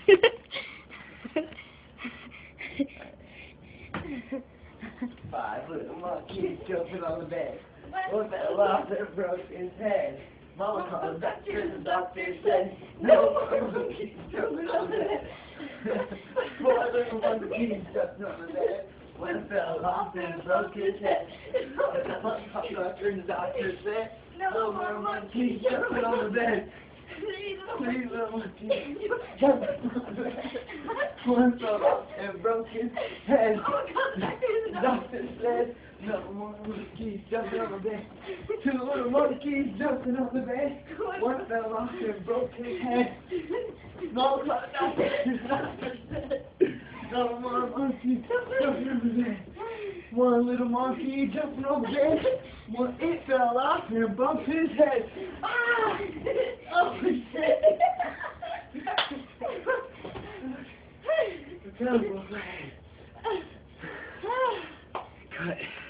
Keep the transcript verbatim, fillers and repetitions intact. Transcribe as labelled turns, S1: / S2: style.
S1: Five little monkeys jumping on the bed. One fell off and broke his head. Mama called the doctor and the doctor said, no more monkeys jumping on the bed. Four little monkeys jumping on the bed. One fell off and broke his head. Mama called the doctor and the doctor said, no more monkeys jumping on the bed. Three little monkeys jumping on the bed. One fell off and broke his head. The doctor said, no more monkeys jumping on the bed. Two little monkeys jumping on the bed. One fell off and broke his head. Mama called the doctor and the doctor said, no more monkeys jumping on the bed. One little monkey jumping on the bed. One, it fell off and bumped his head. Ah! Oh, shit! Cut.